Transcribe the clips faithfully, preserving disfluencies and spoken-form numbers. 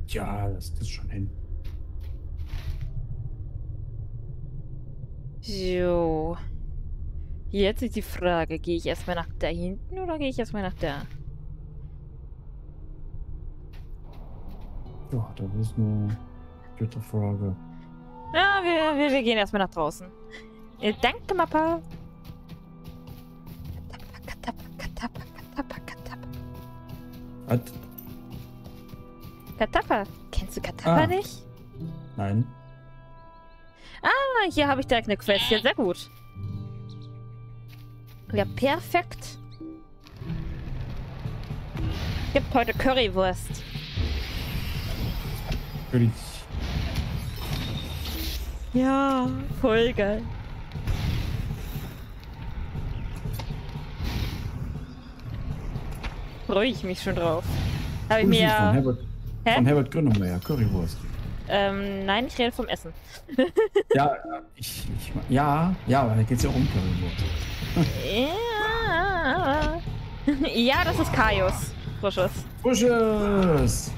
Ja, das ist schon hin. So. Jetzt ist die Frage, gehe ich erstmal nach da hinten oder gehe ich erstmal nach da? Ja, das ist eine gute Frage. Ja, wir, wir, wir gehen erstmal nach draußen. Äh, danke, Mappa. Katappa, Katappa, Katappa, Katappa. Was? Katappa. Kennst du Katappa Ah. nicht? Nein. Ah, hier habe ich direkt eine Quest. Ja, sehr gut. Ja, perfekt. Gibt heute Currywurst. Natürlich. Ja, voll geil. Freue ich mich schon drauf. Habe ich mir Von ja... Herbert, Hä? von Herbert Grönemeyer, Currywurst. Ähm, nein, ich rede vom Essen. Ja, ich, ich, ja, ja, aber da geht es ja auch um Currywurst. Ja. Ja, das ist Kaios. Frisches. Frisches!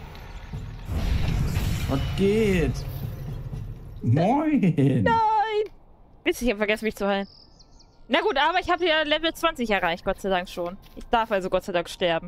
Was geht? Moin! Nein! Wisst ihr, ich habe vergessen, mich zu heilen. Na gut, aber ich habe ja Level zwanzig erreicht, Gott sei Dank schon. Ich darf also Gott sei Dank sterben.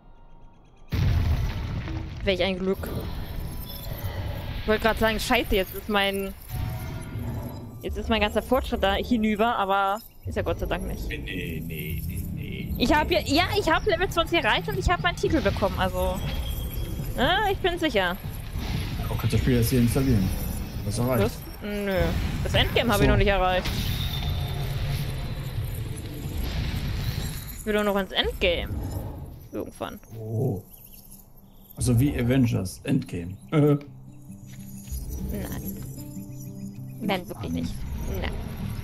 Welch ein Glück. Ich wollte gerade sagen, scheiße, jetzt ist mein... Jetzt ist mein ganzer Fortschritt da hinüber, aber ist ja Gott sei Dank nicht. Nee, nee, nee, nee. Ich habe ja... Ja, ich habe Level zwanzig erreicht und ich habe meinen Titel bekommen, also... Ja, ich bin sicher. Oh, kannst du das Spiel jetzt hier installieren? Was erreicht? Das, nö. Das Endgame habe So. ich noch nicht erreicht. Ich will doch noch ins Endgame. Irgendwann. Oh. Also wie Avengers Endgame. Äh. Nein. Nein, wirklich nicht. Nein.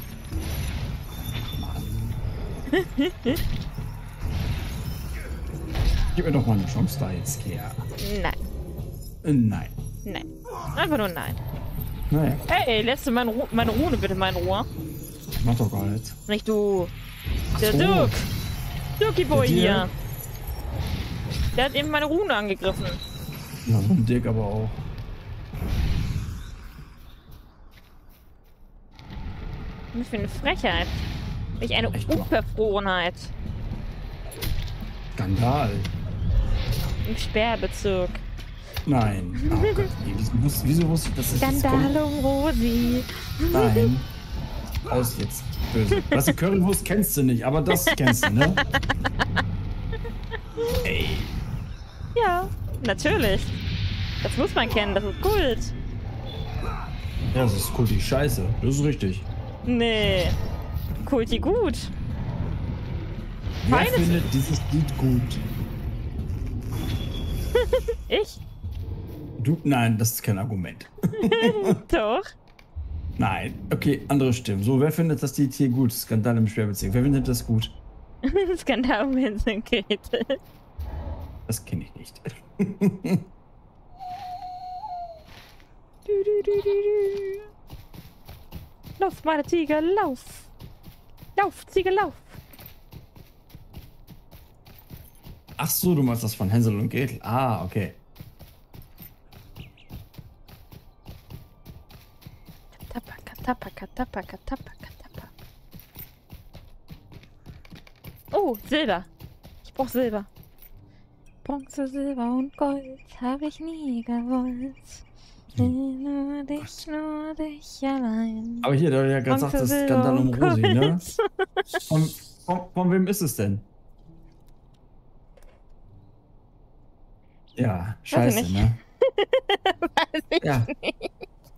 Gib mir doch mal eine Chance da jetzt, Kea. Nein. Äh, Nein. Nein. Einfach nur nein. Naja, Hey, lässt du meine, Ru meine Rune bitte mal in Ruhe? mach doch gar nichts. Nicht du. Der so. Dirk. Dirky Boy Der hier. Dirk? Der hat eben meine Rune angegriffen. Ja, so ein Dick aber auch. Was für eine Frechheit. Welch eine Echt wahr. Unverfrorenheit. Skandal. Im Sperrbezirk. Nein. Oh Gott, nee, wieso, wus- wieso wusste ich, dass es jetzt Skandal kommt? um Rosi. Nein. Aus jetzt. Böse. Was die Currywurst kennst du nicht, aber das kennst du, ne? Ey. Ja, natürlich. Das muss man kennen, das ist Kult. Ja, das ist cool, die Scheiße. Das ist richtig. Nee. Kulti gut. Wer Feines- findet dieses Lied gut? Ich? Du? Nein, das ist kein Argument. Doch. Nein. Okay, andere Stimmen. So, wer findet das Lied hier gut? Skandal im Sperrbezirk. Wer findet das gut? Skandal um Vincent Gretel. Das kenne ich nicht. Du, du, du, du, du. Lauf, meine Ziege, lauf. Lauf, Ziege, lauf. Ach so, du meinst das von Hänsel und Gretel. Ah, okay. Katappa, katappa, katappa, katappa, katappa. Oh, Silber. Ich brauch Silber. Bronze, Silber und Gold habe ich nie gewollt. Ich will nur dich, nur dich allein. Aber hier, der ja gerade sagt, das ist Silber Skandal um und Rosi, ne? Gold. Von, von, von wem ist es denn? Ja, scheiße, nicht. ne? Weiß ich Ja, nicht.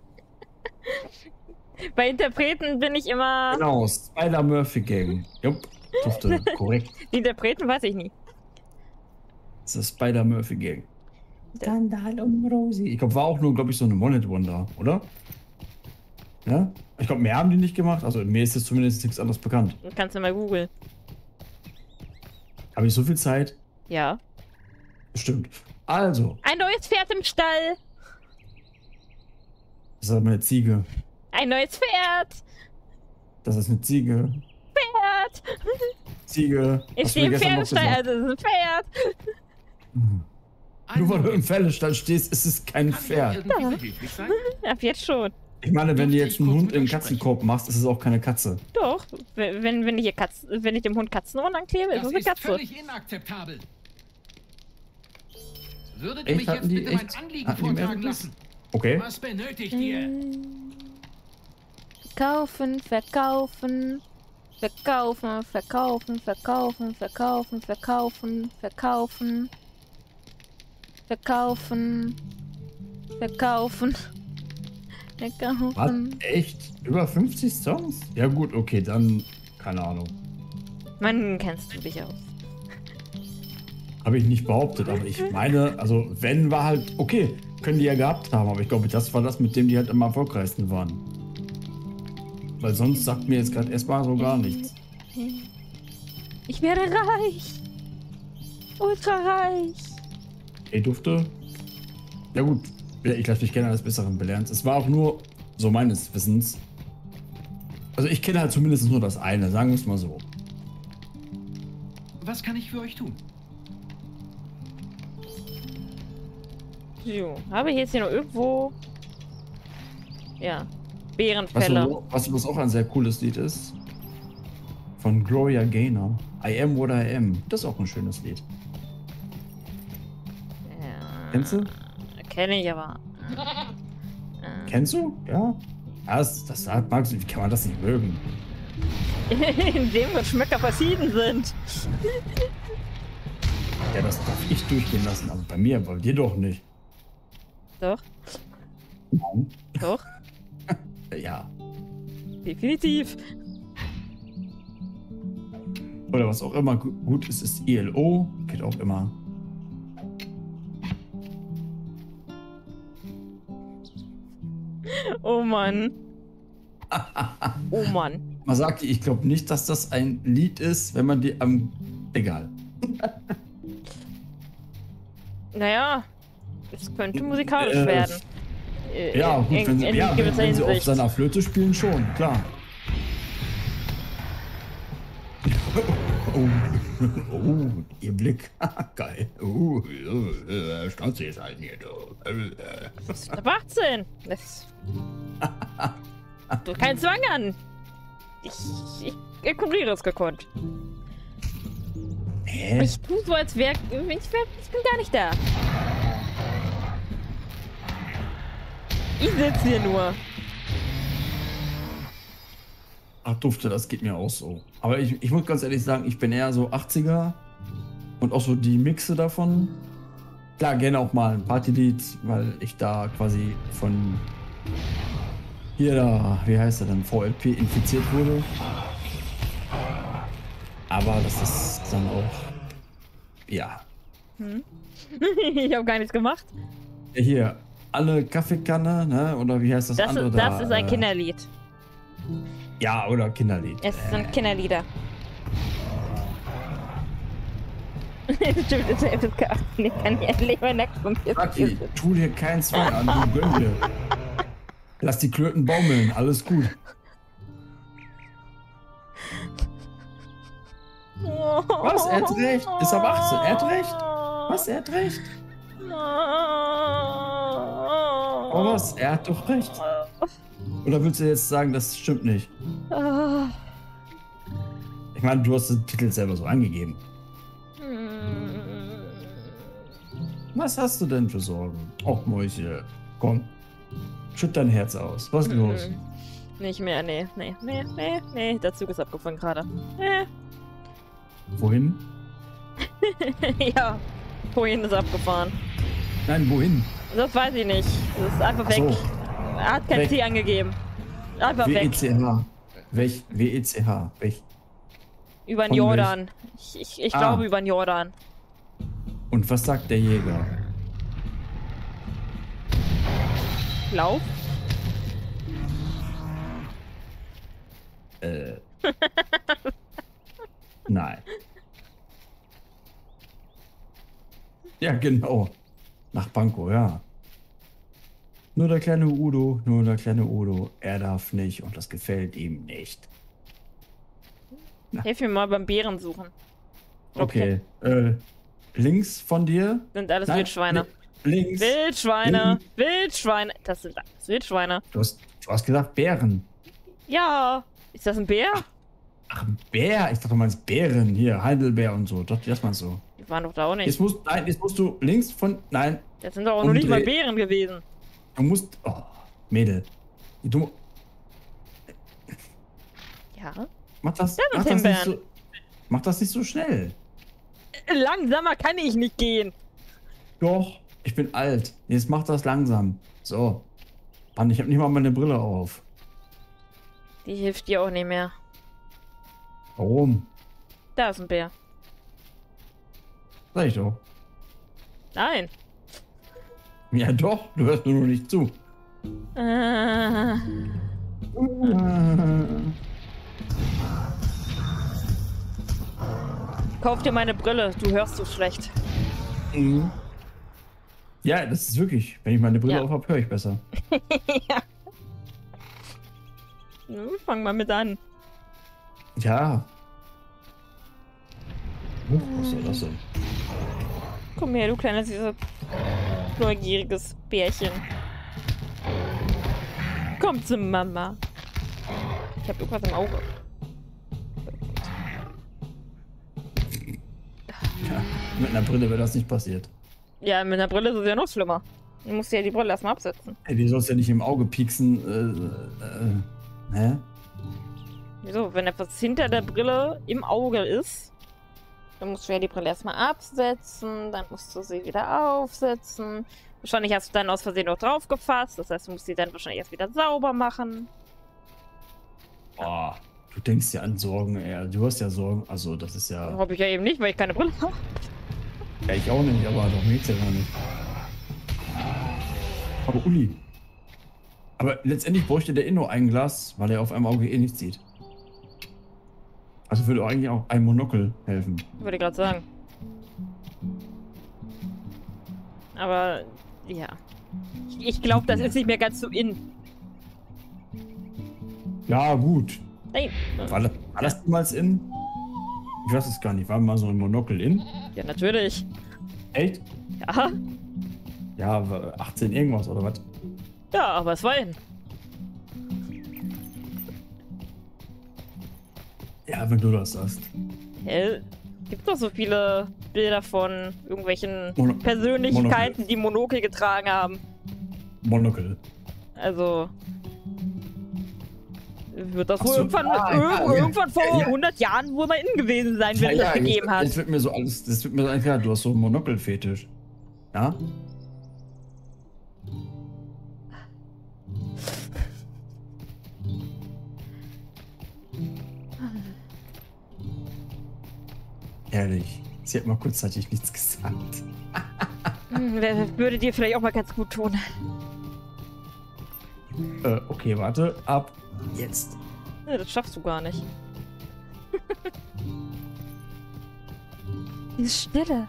Bei Interpreten bin ich immer... genau. Spider-Murphy-Gang. Jupp, dufte korrekt. Die Interpreten weiß ich nie. Das ist Spider-Murphy-Gang. Skandal um Rosi. Ich glaube, war auch nur, glaube ich, so eine One-Hit-Wonder, oder? Ja? Ich glaube, mehr haben die nicht gemacht. Also mir ist jetzt zumindest nichts anderes bekannt. Kannst du mal googeln. Habe ich so viel Zeit? Ja. Stimmt. Also, Ein neues Pferd im Stall. das ist aber eine Ziege. Ein neues Pferd. Das ist eine Ziege. Pferd. Ziege. Ich Hast du stehe mir im gestern noch Pferdestall, gesagt. also es ist ein Pferd. Hm. Nur weil du im Pferdestall stehst, ist es kein Pferd. Ja. Ab jetzt schon. Ich meine, wenn du jetzt einen Hund in den Katzenkorb machst, ist es auch keine Katze. Doch, wenn, wenn, ich, hier Katz, wenn ich dem Hund Katzenohren anklebe, ist es eine Katze. Das ist völlig inakzeptabel. Würdet ihr Echt? mich Hatten jetzt die bitte mein echt? Anliegen Hatten die mehr vortragen Rücklass? lassen? Okay. Was benötigt ihr? Verkaufen, verkaufen, verkaufen, verkaufen, verkaufen, verkaufen, verkaufen, verkaufen, verkaufen, verkaufen, Was? verkaufen. Echt? Über fünfzig Songs? Ja gut, okay, dann keine Ahnung. Mann, kennst du dich aus. Habe ich nicht behauptet, aber ich meine, also wenn war halt, okay, können die ja gehabt haben, aber ich glaube, das war das, mit dem die halt am erfolgreichsten waren. Weil sonst sagt mir jetzt gerade erstmal so gar nichts. Ich werde reich. Ultra reich. Ich durfte. Ja gut, ja, ich lasse mich gerne als Besseren belehren. Es war auch nur so meines Wissens. Also ich kenne halt zumindest nur das eine, sagen wir es mal so. Was kann ich für euch tun? So, habe ich jetzt hier noch irgendwo... Ja, Was, Bärenfälle. so, was, was auch ein sehr cooles Lied ist. Von Gloria Gaynor. I Am What I Am. Das ist auch ein schönes Lied. Ja, Kennst du? kenne ich aber. Kennst du? Ja. Ja, das, das magst du. Wie kann man das nicht mögen? In dem Geschmäcker verschieden sind. Ja, das darf ich durchgehen lassen. Aber bei mir, bei dir doch nicht. Doch, Nein. doch, Ja. definitiv. Oder was auch immer gu- gut ist, ist I L O. Geht auch immer. Oh Mann. Oh Mann. Man sagt, ich glaube nicht, dass das ein Lied ist, wenn man die am. Egal. Naja, es könnte musikalisch Äh, werden. Äh, Ja, in- gut, wenn sie, in ja, wenn, gewisser wenn sie auf Hinsicht. seiner Flöte spielen, schon, klar. Oh, oh, ihr Blick. Geil. Oh, äh, Stanze ist halt hier. Das ist ab achtzehn. Das du keinen Zwang an. Ich, ich ignoriere es gekonnt. Hä? Ich tue so, als wäre ich, wär, ich bin gar nicht da. Ich sitze hier nur. Ach, dufte, das geht mir auch so. Aber ich, ich muss ganz ehrlich sagen, ich bin eher so achtziger und auch so die Mixe davon. Klar, gerne auch mal ein Partylied, weil ich da quasi von hier da, wie heißt er denn, V L P infiziert wurde. Aber das ist dann auch, ja. Hm? Ich habe gar nichts gemacht. Hier, alle Kaffeekanne, ne? Oder wie heißt das, Das, andere ist, da? das ist ein äh, Kinderlied. Ja, oder Kinderlied. Es sind Kinderlieder. Stimmt, das ist F S K achtzehn. Ich kann nicht lieber nackt vom Aki, tu dir keinen Zwang an, du gönn dir. Lass die Klöten baumeln, alles gut. Was? Er hat recht. Ist aber achtzehn. Er hat recht. Was? Er hat recht. Oh, was? Er hat doch recht. Oder willst du jetzt sagen, das stimmt nicht? Ich meine, du hast den Titel selber so angegeben. Was hast du denn für Sorgen? Och, Mäuschen. Komm. Schütt dein Herz aus. Was ist los? Nicht mehr, nee, nee, nee, nee, nee. Der Zug ist abgefahren gerade. Nee. Wohin? Ja, wohin ist abgefahren? Nein, wohin? Das weiß ich nicht. Das ist einfach Ach so. weg. Er hat kein Weg. Ziel angegeben. Einfach W E weg. C H. Welch? W E C H. Welch? Über den Von Jordan. Ich, ich, ich Ah. glaube über den Jordan. Und was sagt der Jäger? Lauf? Äh. Nein. Ja, genau. Nach Pankow, ja. Nur der kleine Udo, nur der kleine Udo, er darf nicht und das gefällt ihm nicht. Hilf mir mal beim Bären suchen. Okay. Äh, links von dir. Sind alles Nein, Wildschweine. nee, Links. Wildschweine. Links. Wildschweine. Das sind alles Wildschweine. Du hast, du hast gesagt Bären. Ja. Ist das ein Bär? Ach, ein Bär? Ich dachte, du meinst Bären. Hier, Heidelbeer und so. Doch, das meinst du. Die waren doch da auch nicht. Jetzt musst, nein, jetzt musst du links von... Nein, Das sind doch auch noch nicht mal Umdreh- Bären gewesen. du musst... Oh, Mädel. Du... Ja. Mach das, Ja, mach mit das den nicht so... Mach das nicht so schnell. Langsamer kann ich nicht gehen. Doch, ich bin alt. Jetzt mach das langsam. So. Mann, ich hab nicht mal meine Brille auf. Die hilft dir auch nicht mehr. Warum? Da ist ein Bär. Sag ich doch. Nein. Ja doch, du hörst nur noch nicht zu. Äh, kauf dir meine Brille. Du hörst so schlecht. Mhm. Ja, das ist wirklich. Wenn ich meine Brille Ja. auf habe, höre ich besser. Ja. Hm, Fang mal mit an. Ja. Huch, was soll das denn? Komm her, du kleines, süßes, neugieriges Bärchen. Komm zu Mama. Ich hab irgendwas im Auge. Ja, mit einer Brille wäre das nicht passiert. Ja, mit einer Brille ist es ja noch schlimmer. Du musst ja die Brille erstmal absetzen. Ey, die sollst ja nicht im Auge pieksen. Äh, äh, hä? Wieso? Wenn etwas hinter der Brille im Auge ist, dann musst du ja die Brille erstmal absetzen, dann musst du sie wieder aufsetzen. Wahrscheinlich hast du dann aus Versehen noch drauf gefasst, das heißt, du musst sie dann wahrscheinlich erst wieder sauber machen. Boah, du denkst ja an Sorgen, ey. Du hast ja Sorgen. Also, das ist ja. Hab ich ja eben nicht, weil ich keine Brille habe. Ja, ich auch nicht, aber doch geht's ja gar nicht. Aber Uli. Aber letztendlich bräuchte der eh nur ein Glas, weil er auf einem Auge eh nichts sieht. Also würde eigentlich auch ein Monokel helfen. Würde ich gerade sagen. Aber, ja. Ich, ich glaube, das ist nicht mehr ganz so in. Ja, gut. Nein. War das, war das jemals in? Ich weiß es gar nicht. War mal so ein Monokel in? Ja, natürlich. Echt? Ja. Ja, war achtzehn irgendwas oder was? Ja, aber es war in. Ja, wenn du das sagst. Hä? Gibt doch so viele Bilder von irgendwelchen Mono Persönlichkeiten, Monokel. die Monokel getragen haben. Monokel. Also. Wird das Ach wohl so, irgendwann, ah, irg ja, ja. irgendwann vor Ja, ja. hundert Jahren wohl mal innen gewesen sein, wenn es das gegeben jetzt, hat. jetzt wird mir so alles, das wird mir so eigentlich klar, du hast so einen Monokel-Fetisch. Ja? Ehrlich, sie hat mal kurzzeitig nichts gesagt. Hm, wer- würde dir vielleicht auch mal ganz gut tun. Äh, okay, warte, ab jetzt. Ja, das schaffst du gar nicht. Diese Stille.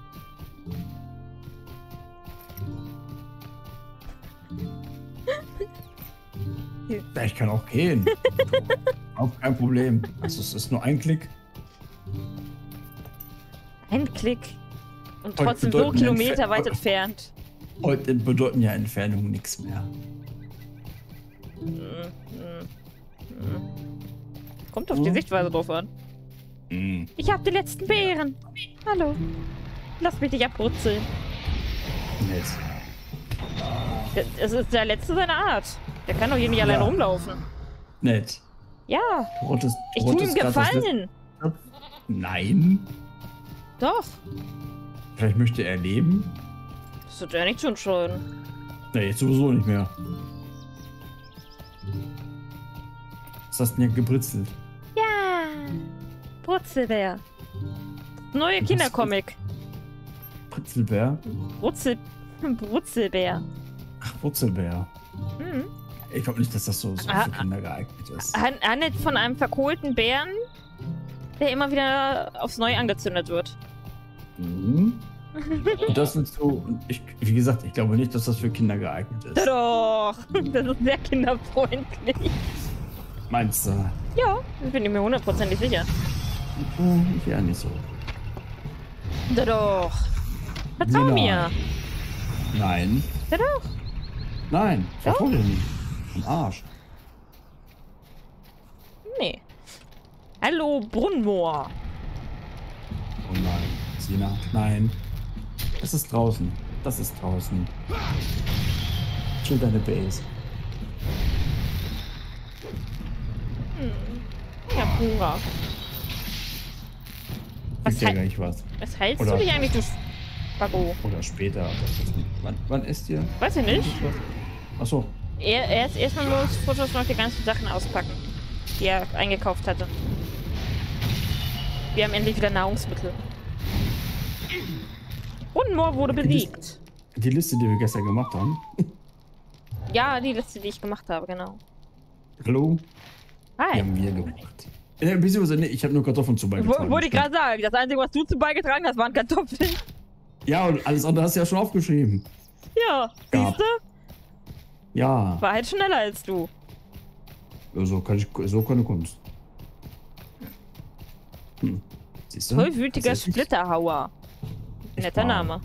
Ja, ich kann auch gehen. Auch kein Problem. Also es ist nur ein Klick. Ein Klick. Und Und trotzdem so bedeuten Kilometer Entfer- weit entfernt. Heute bedeuten ja Entfernungen nichts mehr. Hm, hm, hm. Kommt auf die Hm. Sichtweise drauf an. Hm. Ich hab den letzten Bären. Hallo. Lass mich dich abbrutzeln. Nett. Es ist der letzte seiner Art. Der kann doch hier nicht Ja. alleine rumlaufen. Nett. Ja, Du rottest- du ich tu ihm rottest grad das Gefallen. letzte- Nein. Doch. Vielleicht möchte er leben. Das wird ja nicht zu entscheiden. Na, jetzt sowieso nicht mehr. Was hast du denn hier gebritzelt? Ja. Brutzelbär. Neue Was Kindercomic. Britzelbär? Brutzel... Brutzelbär. Ach, Wurzelbär. Hm. Ich glaube nicht, dass das so, so Ah, für Kinder geeignet ist. Han- Handelt von einem verkohlten Bären, der immer wieder aufs Neue angezündet wird. Mhm. Und das sind so, ich, wie gesagt, ich glaube nicht, dass das für Kinder geeignet ist. Doch, das ist sehr kinderfreundlich. Meinst du? Ja, bin ich mir hundertprozentig sicher. Hm, ja, nicht so. Doch. Vertrau Lina. mir. Nein. Ja doch. Nein, vertrau dir nicht. Am Arsch. Nee. Hallo, Brunnenmoor. Oh nein. Sina, nein. Das ist draußen. Das ist draußen. Chill deine Base. Hm. Ich hab Hunger. Was, Gibt ja hei- gleich was. was hältst Oder- du dich eigentlich, du Spago? Oder später. aber das ist nicht- Wann, wann isst ihr? Weiß ich nicht. Achso. Er, er ist erstmal los, Fotos noch die ganzen Sachen auspacken, die er eingekauft hatte. Wir haben endlich wieder Nahrungsmittel. Brunnenmoor wurde besiegt. Die Liste, die wir gestern gemacht haben. Ja, die Liste, die ich gemacht habe, genau. Hallo? Die Hi. haben wir gemacht. Äh, beziehungsweise, nee, ich habe nur Kartoffeln zu Wo, beigetragen. wollte ich gerade sagen, das Einzige, was du zu beigetragen hast, waren Kartoffeln. Ja, und alles andere hast du ja schon aufgeschrieben. Ja, Gab. siehst du? Ja, War halt schneller als du. so kann ich, so kann Kunst. Hm. Siehst du? Vollwütiger Das ist nicht- Splitterhauer. Echt Netter wahr. Name.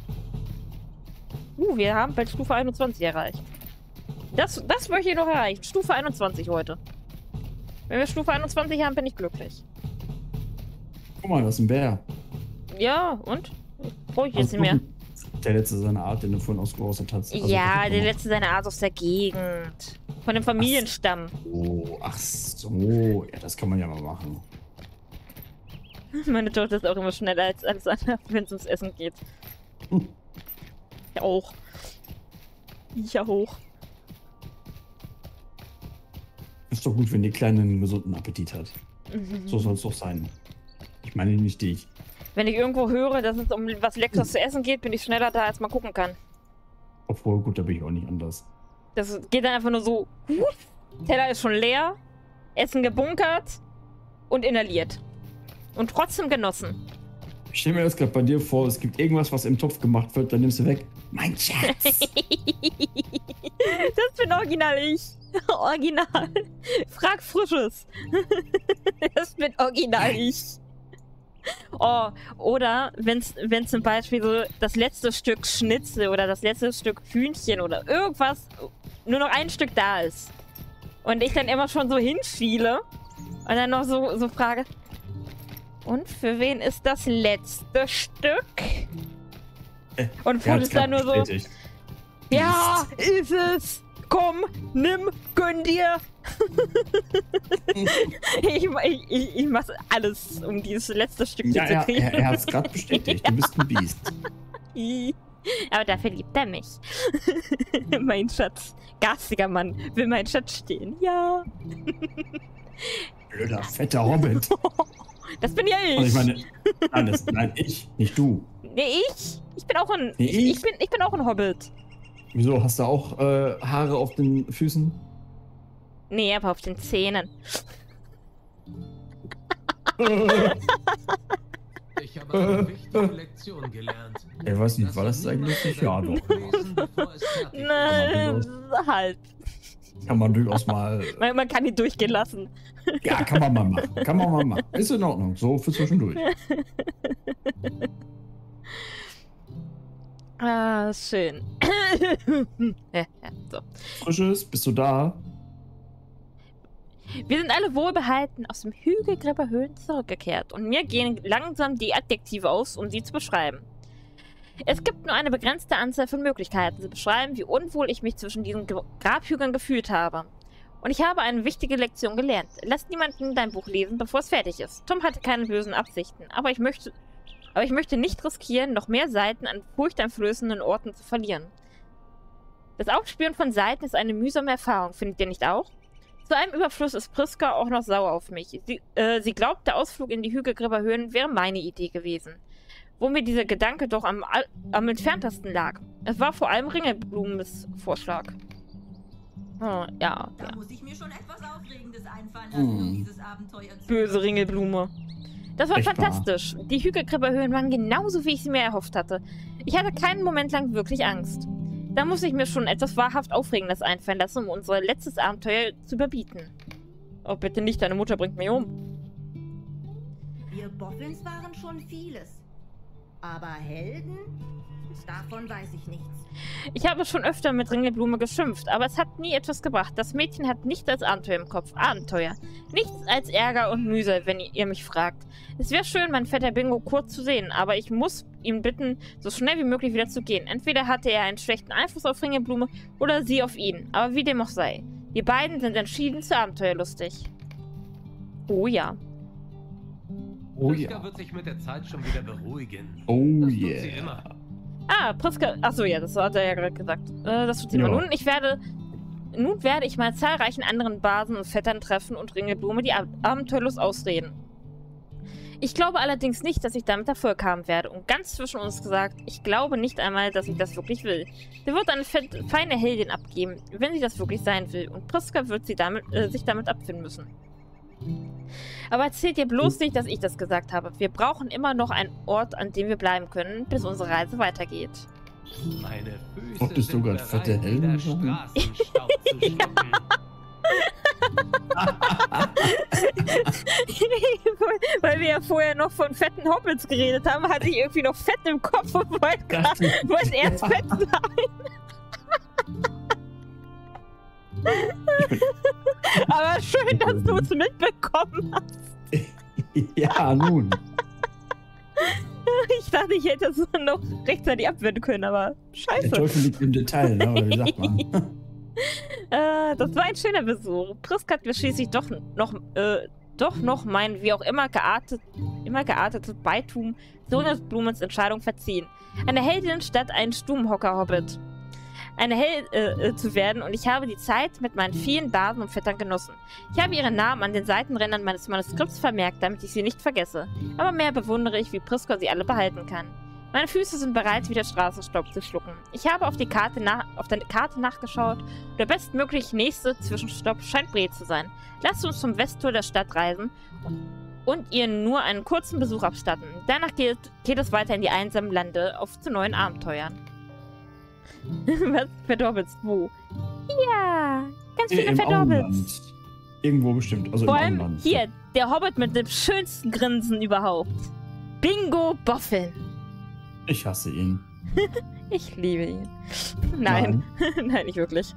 Uh, wir haben bald Stufe einundzwanzig erreicht. Das, das möchte ich noch erreichen. Stufe einundzwanzig heute. Wenn wir Stufe einundzwanzig haben, bin ich glücklich. Guck mal, das ist ein Bär. Ja, und? Brauche ich jetzt Also, nicht mehr. Der letzte seiner Art, den du vorhin ausgerostet hast. Also, Ja, perfekt der gemacht. letzte seiner Art aus der Gegend. Von dem Familienstamm. Oh, ach so. Ja, das kann man ja mal machen. Meine Tochter ist auch immer schneller als alles andere, wenn es ums Essen geht. Hm. Ich auch. Ich auch. Ist doch gut, wenn die Kleine einen gesunden Appetit hat. Mhm. So soll es doch sein. Ich meine nicht dich. Wenn ich irgendwo höre, dass es um was Leckeres zu essen geht, bin ich schneller da, als man gucken kann. Obwohl, gut, da bin ich auch nicht anders. Das geht dann einfach nur so. Teller ist schon leer, Essen gebunkert und inhaliert. Und trotzdem genossen. Ich stelle mir das gerade bei dir vor, es gibt irgendwas, was im Topf gemacht wird, dann nimmst du weg. Mein Schatz! Das bin original ich. Original. Frag Frisches. Das bin original ich. Oh, oder wenn es zum Beispiel so das letzte Stück Schnitzel oder das letzte Stück Hühnchen oder irgendwas, nur noch ein Stück da ist. Und ich dann immer schon so hinschiele und dann noch so, so frage, und für wen ist das letzte Stück? Äh, Und er Fotos hat's grad dann nur so, bestätigt. ja, ist es. Komm, nimm, gönn dir. ich, ich, ich, ich mache alles, um dieses letzte Stück Ja, zu er, kriegen. er, er hat es gerade bestätigt. Du bist ein Biest. Aber dafür liebt er mich. Mein Schatz. Garstiger Mann will mein Schatz stehen. Ja. Blöder, fetter Hobbit. Das bin ja ich. Und ich meine, nein, das, nein, ich, nicht du. Nee, ich. Ich bin auch ein. Nee, ich? ich? Ich, bin, ich bin auch ein Hobbit. Wieso, hast du auch äh, Haare auf den Füßen? Nee, aber auf den Zähnen. Ich habe eine wichtige Lektion gelernt. Ich weiß nicht, war das eigentlich nicht? Ja, doch. Lesen, bevor es fertig ist. Nein, halt. Kann man durchaus mal. Man, man kann ihn durchgehen lassen. Ja, kann man mal machen. Kann man mal machen. Ist in Ordnung. So für zwischendurch. Ah, schön. ja, ja, so. Frisches, bist du da? Wir sind alle wohlbehalten aus dem Hügelgripper Höhlen zurückgekehrt und mir gehen langsam die Adjektive aus, um sie zu beschreiben. Es gibt nur eine begrenzte Anzahl von Möglichkeiten zu beschreiben, wie unwohl ich mich zwischen diesen Ge- Grabhügeln gefühlt habe. Und ich habe eine wichtige Lektion gelernt. Lass niemanden dein Buch lesen, bevor es fertig ist. Tom hatte keine bösen Absichten, aber ich möchte, aber ich möchte nicht riskieren, noch mehr Seiten an furchteinflößenden Orten zu verlieren. Das Aufspüren von Seiten ist eine mühsame Erfahrung, findet ihr nicht auch? Zu einem Überfluss ist Priska auch noch sauer auf mich. Sie, äh, sie glaubt, der Ausflug in die Hügelgripper Höhlen wäre meine Idee gewesen. Wo mir dieser Gedanke doch am, am entferntesten lag. Es war vor allem Ringelblumens Vorschlag. Oh, ja, Da ja. muss ich mir schon etwas Aufregendes einfallen lassen, um Hm. dieses Abenteuer zu... Böse Ringelblume. Das war Echt wahr. fantastisch. Die Hügelgripper Höhlen waren genauso, wie ich sie mir erhofft hatte. Ich hatte keinen Moment lang wirklich Angst. Da muss ich mir schon etwas wahrhaft Aufregendes einfallen lassen, um unser letztes Abenteuer zu überbieten. Oh, bitte nicht, deine Mutter bringt mich um. Wir Boffins waren schon vieles. Aber Helden? Davon weiß ich nichts. Ich habe schon öfter mit Ringelblume geschimpft, aber es hat nie etwas gebracht. Das Mädchen hat nichts als Abenteuer im Kopf. Abenteuer. Nichts als Ärger und Mühsal, wenn ihr mich fragt. Es wäre schön, mein fetter Bingo kurz zu sehen, aber ich muss ihn bitten, so schnell wie möglich wieder zu gehen. Entweder hatte er einen schlechten Einfluss auf Ringelblume oder sie auf ihn. Aber wie dem auch sei. Wir beiden sind entschieden zu abenteuerlustig. Oh ja. Oh Priska ja. wird sich mit der Zeit schon wieder beruhigen. Oh Das tut sie yeah. immer. Ah, Priska. Achso, ja, das hat er ja gerade gesagt. Äh, das tut sie Ja. immer. Nun, ich werde. Nun werde ich mal zahlreichen anderen Basen und Vettern treffen und Ringelblume die Ab Abenteuerlust ausreden. Ich glaube allerdings nicht, dass ich damit Erfolg haben werde. Und ganz zwischen uns gesagt, ich glaube nicht einmal, dass ich das wirklich will. Sie wird eine fe feine Heldin abgeben, wenn sie das wirklich sein will. Und Priska wird sie damit, äh, sich damit abfinden müssen. Aber erzählt ihr bloß nicht, dass ich das gesagt habe. Wir brauchen immer noch einen Ort, an dem wir bleiben können, bis unsere Reise weitergeht. Meine Füße Wolltest du sind grad bereit, fette Helden wieder sagen? Straßenstaub zu schlucken. Weil wir ja vorher noch von fetten Hobbits geredet haben, hatte ich irgendwie noch Fett im Kopf und wollte grad- wollte erst fett sein. Aber schön, dass du es mitbekommen hast. Ja, nun. Ich dachte, ich hätte es noch rechtzeitig abwenden können, aber Der scheiße. Teufel liegt im Detail, ne? Oder wie sagt man? Äh, das war ein schöner Besuch. Priska hat mir schließlich doch noch, äh, doch noch mein wie auch immer geartet, immer geartetes Beitum zu Blumens Entscheidung verziehen. Eine Heldin statt ein Stubenhocker-Hobbit. Eine Held äh, äh, zu werden, und ich habe die Zeit mit meinen vielen Basen und Vettern genossen. Ich habe ihren Namen an den Seitenrändern meines Manuskripts vermerkt, damit ich sie nicht vergesse. Aber mehr bewundere ich, wie Priska sie alle behalten kann. Meine Füße sind bereit, wieder Straßenstaub zu schlucken. Ich habe auf die Karte nach auf der Karte nachgeschaut und der bestmöglich nächste Zwischenstopp scheint Bre zu sein. Lasst uns zum Westtor der Stadt reisen und ihr nur einen kurzen Besuch abstatten. Danach geht, geht es weiter in die einsamen Lande auf zu neuen Abenteuern. Was? Verdorbelst wo? Ja, ganz viele Im Verdorbelst. Auenland. Irgendwo bestimmt. Also Vor im allem Auenland. hier, der Hobbit mit dem schönsten Grinsen überhaupt. Bingo Boffin. Ich hasse ihn. Ich liebe ihn. Nein, nein, nicht wirklich.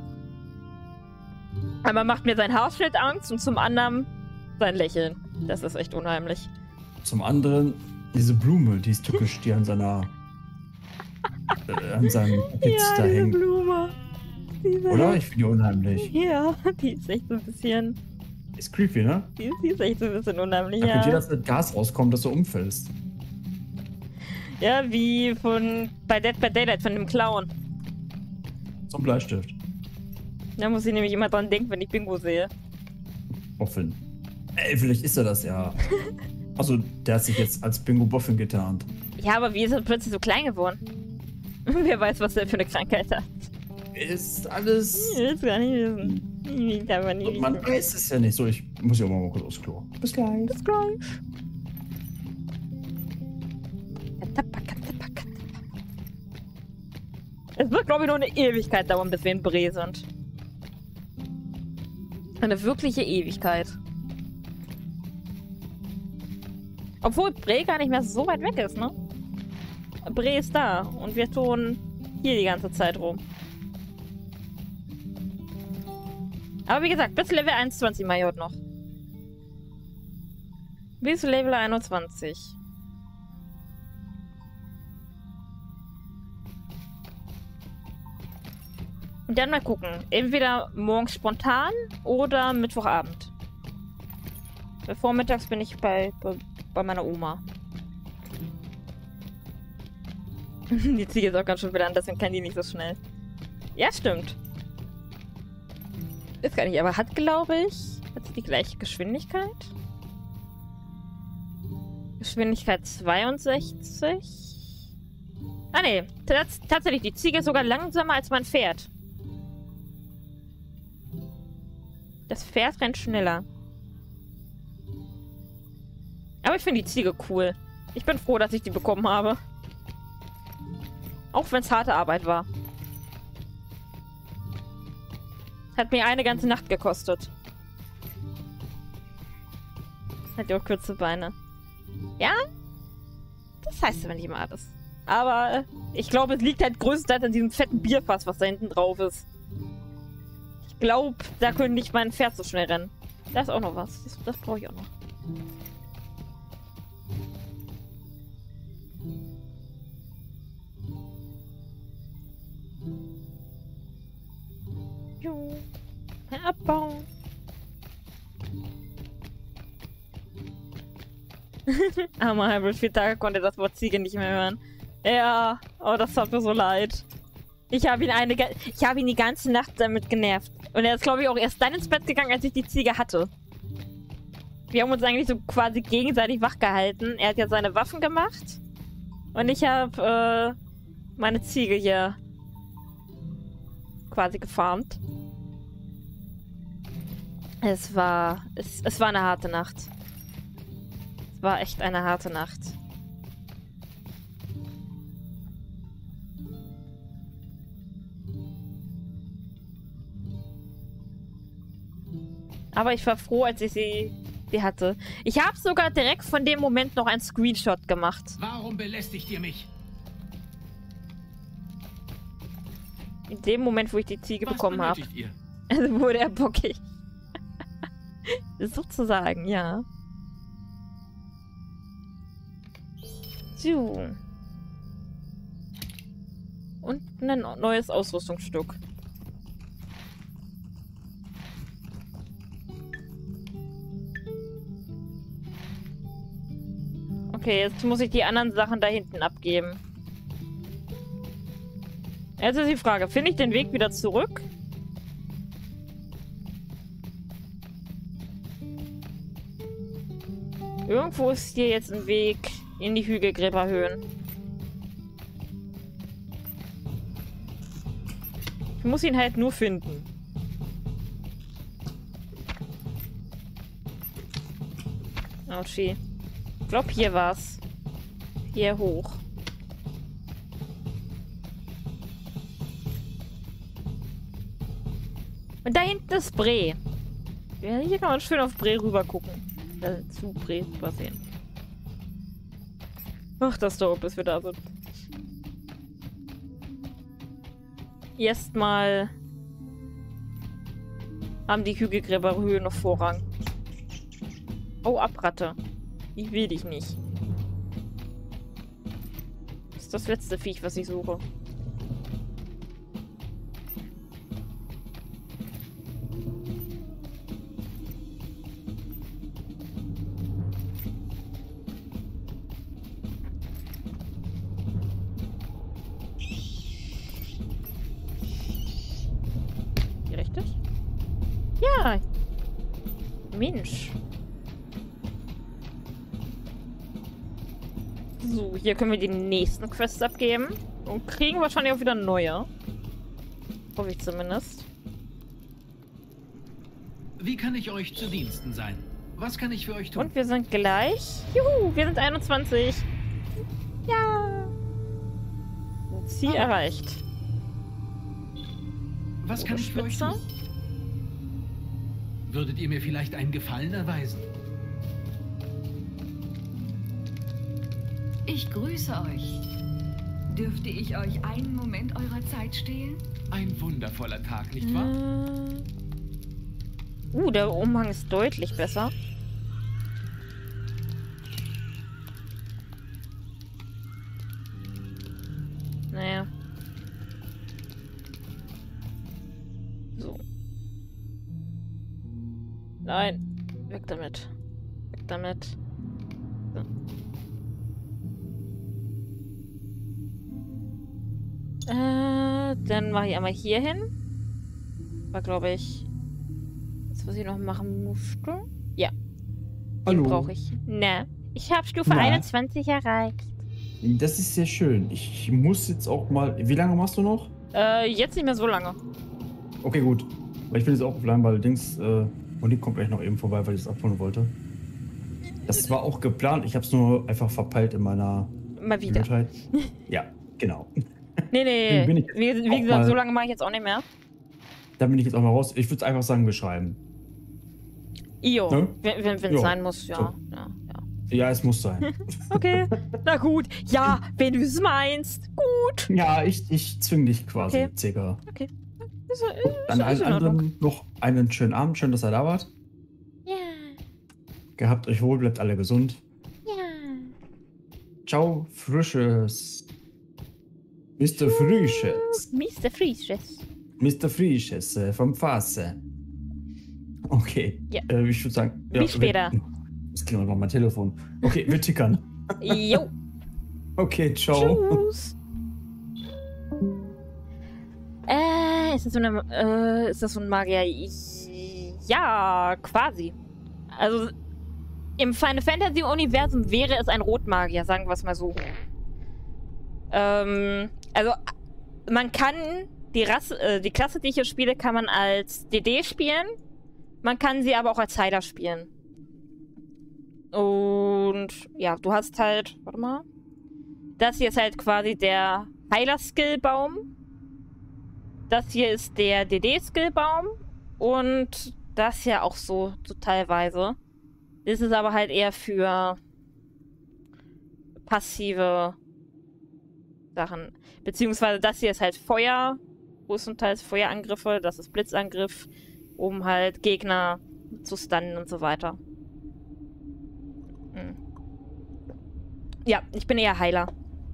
Einmal macht mir sein Haarschnitt Angst und zum anderen sein Lächeln. Das ist echt unheimlich. Zum anderen diese Blume, die ist tückisch, die an seiner äh, an seinem Kitz da diese hängt. Blume. Diese Oder? Ich finde die unheimlich. Ja, die ist echt so ein bisschen. Ist creepy, ne? Die ist, die ist echt so ein bisschen unheimlich, Da ja. könnte jederzeit Gas rauskommen, dass du umfällst. Ja, wie von bei Dead by Daylight von dem Clown. Zum Bleistift. Da muss ich nämlich immer dran denken, wenn ich Bingo sehe. Boffin. Ey, vielleicht ist er das ja. Also, der hat sich jetzt als Bingo Boffin getarnt. Ja, aber wie ist er plötzlich so klein geworden? Wer weiß, was der für eine Krankheit hat. Ist alles. Ich will es gar nicht wissen. Ich will es aber nicht Und man wissen. weiß es ja nicht. So, ich muss ja mal kurz aufs Klo. Bis gleich. Bis gleich. Es wird, glaube ich, noch eine Ewigkeit dauern, bis wir in Bre sind. Eine wirkliche Ewigkeit. Obwohl Bre gar nicht mehr so weit weg ist, ne? Bre ist da und wir tun hier die ganze Zeit rum. Aber wie gesagt, bis Level einundzwanzig mache ich heute noch. Bis Level einundzwanzig. Und dann mal gucken. Entweder morgens spontan oder Mittwochabend. Weil vormittags bin ich bei, bei, bei meiner Oma. Die Ziege ist auch ganz schön an, deswegen kann die nicht so schnell. Ja, stimmt. Ist gar nicht, aber hat, glaube ich, hat sie die gleiche Geschwindigkeit? Geschwindigkeit zweiundsechzig. Ah, ne. Tats tatsächlich, die Ziege ist sogar langsamer als mein Pferd. Das Pferd rennt schneller. Aber ich finde die Ziege cool. Ich bin froh, dass ich die bekommen habe. Auch wenn es harte Arbeit war. Hat mir eine ganze Nacht gekostet. Hat ja auch kurze Beine. Ja? das heißt aber nicht immer alles. Aber ich glaube, es liegt halt größtenteils an diesem fetten Bierfass, was da hinten drauf ist. Ich glaube, da könnte nicht mein Pferd so schnell rennen. Da ist auch noch was. Das, das brauche ich auch noch. Jo. Abbauen. Armer Hybrid, vier Tage konnte das Wort Ziege nicht mehr hören. Ja, oh, das tat mir so leid. Ich habe ihn eine, ich habe ihn die ganze Nacht damit genervt. Und er ist, glaube ich, auch erst dann ins Bett gegangen, als ich die Ziege hatte. Wir haben uns eigentlich so quasi gegenseitig wach gehalten. Er hat ja seine Waffen gemacht. Und ich habe äh, meine Ziege hier quasi gefarmt. Es war, es, es war eine harte Nacht. Es war echt eine harte Nacht. Aber ich war froh, als ich sie, sie hatte. Ich habe sogar direkt von dem Moment noch einen Screenshot gemacht. Warum belästigt ihr mich? In dem Moment, wo ich die Ziege Was bekommen habe. benötigt ihr? Also wurde er bockig. Sozusagen, ja. So. Und ein neues Ausrüstungsstück. Okay, jetzt muss ich die anderen Sachen da hinten abgeben. Jetzt ist die Frage, finde ich den Weg wieder zurück? Irgendwo ist hier jetzt ein Weg in die Hügelgräberhöhen. Ich muss ihn halt nur finden. Ouchie. Ich glaube, hier war's. Hier hoch. Und da hinten ist Bre. Ja, hier kann man schön auf Bre rüber gucken. Äh, zu Bre rüber sehen. Ach, das dauert, bis wir da sind. Erstmal haben die Hügelgräberhöhe noch Vorrang. Oh, Abratte. Ich will dich nicht. Das ist das letzte Viech, was ich suche. Hier richtig? Ja. Mensch. So, hier können wir die nächsten Quests abgeben. Und kriegen wahrscheinlich auch wieder neue. Hoffe ich zumindest. Wie kann ich euch zu Diensten sein? Was kann ich für euch tun? Und wir sind gleich. Juhu, wir sind einundzwanzig. Ja. Ziel Ah. erreicht. Was kann ich für euch Spitze? tun? Würdet ihr mir vielleicht einen Gefallen erweisen? Ich grüße euch. Dürfte ich euch einen Moment eurer Zeit stehlen? Ein wundervoller Tag, nicht wahr? Äh. Uh, der Umhang ist deutlich besser. Naja. So. Nein. Weg damit. Weg damit. So. Äh, dann mache ich einmal hier hin. War, glaube ich, das, was ich noch machen musste. Ja. Hallo. Brauche ich. Na, ich habe Stufe Na? einundzwanzig erreicht. Das ist sehr schön. Ich muss jetzt auch mal... Wie lange machst du noch? Äh, jetzt nicht mehr so lange. Okay, gut. Weil ich bin jetzt auch offline, weil Dings... Äh, und die kommt gleich noch eben vorbei, weil ich es abholen wollte. Das war auch geplant. Ich habe es nur einfach verpeilt in meiner... Mal wieder. Blödheit. Ja, genau. Nee, nee. Bin ich Wie, auch wie gesagt, mal- so lange mache ich jetzt auch nicht mehr. Da bin ich jetzt auch mal raus. Ich würde es einfach sagen, beschreiben. Io. Ne? Wenn es Jo. sein muss, ja. So. ja, ja. Ja, es muss sein. Okay, na gut. Ja, wenn du es meinst. Gut. Ja, ich, ich zwing dich quasi, Okay. Zega. Okay. Ist, ist, Dann ist allen in Ordnung. anderen noch einen schönen Abend. Schön, dass ihr da wart. Ja, Gehabt euch wohl, bleibt alle gesund. ja. Ciao, Frisches. Mister Frisches. Mister Frisches. Mister Frisches äh, vom Fasse. Okay. Ja. Äh, ich würde sagen. Bis später. Wir, das klingt mal mein Telefon. Okay, wir tickern. Jo. Okay, ciao. Tschüss. Äh, ist das so eine, äh, ist das so ein Magier? Ja, quasi. Also, im Final Fantasy Universum wäre es ein Rotmagier, sagen wir es mal so. Ähm, also, man kann die Rasse, äh, die Klasse, die ich hier spiele, kann man als D D spielen. Man kann sie aber auch als Heiler spielen. Und, ja, du hast halt, warte mal. Das hier ist halt quasi der Heiler-Skill-Baum. Das hier ist der D D-Skill-Baum. Und das hier auch so, so teilweise. Das ist aber halt eher für passive Sachen. Beziehungsweise das hier ist halt Feuer. Größtenteils Feuerangriffe. Das ist Blitzangriff. Um halt Gegner zu stunnen und so weiter. Hm. Ja, ich bin eher Heiler.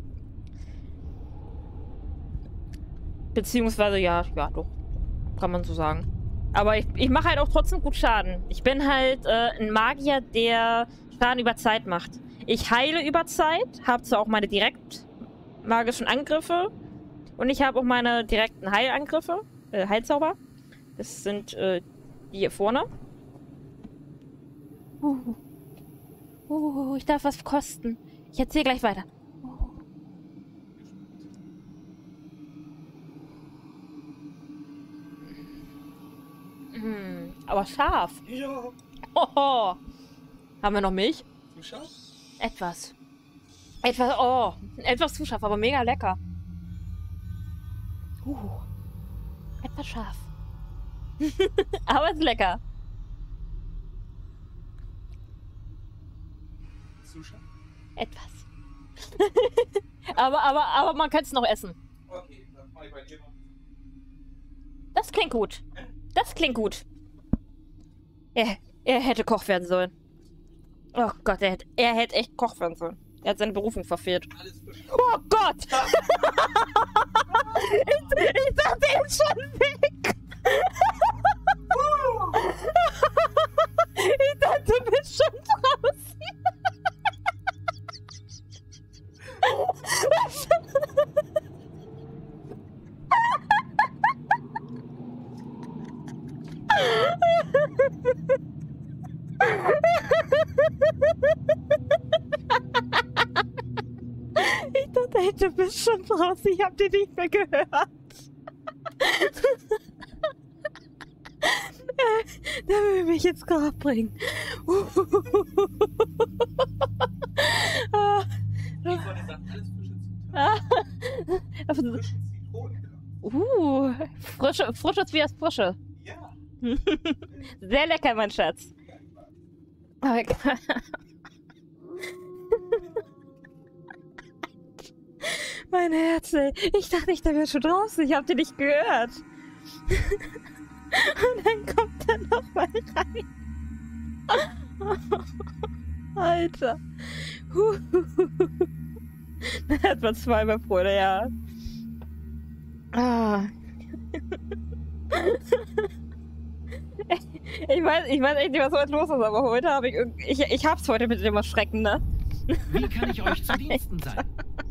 Beziehungsweise, ja, ja, doch. Kann man so sagen. Aber ich, ich mache halt auch trotzdem gut Schaden. Ich bin halt äh, ein Magier, der Schaden über Zeit macht. Ich heile über Zeit, habe zwar auch meine direkt magischen Angriffe und ich habe auch meine direkten Heilangriffe, äh, Heilzauber. Das sind äh, die hier vorne. Uh. Uh, ich darf was kosten. Ich erzähle gleich weiter. Mm, aber scharf. Ja. Hoho. Haben wir noch Milch? Zu scharf? Etwas. Etwas, oh. Etwas zu scharf, aber mega lecker. Uh. Etwas scharf. Aber ist lecker. Zu scharf? Etwas. aber, aber, aber man kann es noch essen. Okay, dann mach ich bei dir noch. Das klingt gut. Das klingt gut. Er, er hätte Koch werden sollen. Oh Gott, er hätte, er hätte echt Koch werden sollen. Er hat seine Berufung verfehlt. Oh Gott! ich, ich dachte, er ist schon weg. ich dachte, du bist schon draußen. Ich dachte, ey, du bist schon draußen. Ich hab dich nicht mehr gehört. Der will mich ins Grab bringen. Uh, frische, frisches wie das Frische. Ja. Sehr lecker, mein Schatz. Oh, mein Herz, ey. Ich dachte nicht, der wäre schon draußen. Ich hab dich nicht gehört. Und dann kommt er noch mal rein. Alter. Dann hat man zweimal Freude, ja. Ah. Ich weiß, ich weiß echt nicht, was heute los ist, aber heute habe ich irgendwie... Ich, ich hab's heute mit dem Erschrecken, ne? Wie kann ich euch zu Diensten sein?